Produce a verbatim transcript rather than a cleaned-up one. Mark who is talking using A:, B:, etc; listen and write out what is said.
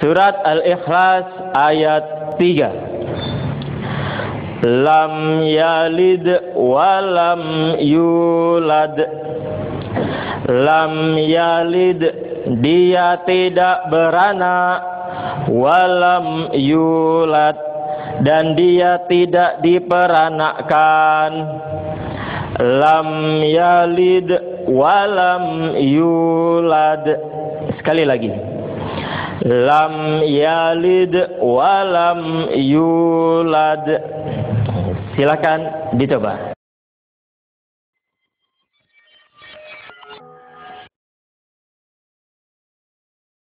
A: Surat Al-Ikhlas ayat tiga. Lam yalid walam yulad. Lam yalid, dia tidak beranak, walam yulad, dan dia tidak diperanakkan. Lam yalid walam yulad. Sekali lagi. Lam yalid walam yulad. Silakan dicoba.